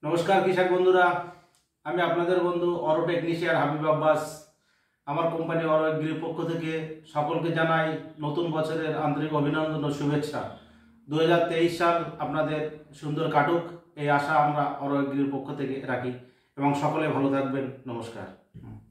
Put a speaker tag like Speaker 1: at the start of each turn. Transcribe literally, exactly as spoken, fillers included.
Speaker 1: নমস্কার কৃষক বন্ধুরা, আমি আপনাদের বন্ধু অরো টেকনিশিয়ান হাবিব আব্বাস। আমার কোম্পানি অরো এগ্রির পক্ষ থেকে সকলকে জানাই নতুন বছরের আন্তরিক অভিনন্দন ও শুভেচ্ছা। দু হাজার তেইশ সাল আপনাদের সুন্দর কাটুক, এই আশা আমরা অরো এগ্রির পক্ষ থেকে রাখি এবং সকলে ভালো থাকবেন। নমস্কার।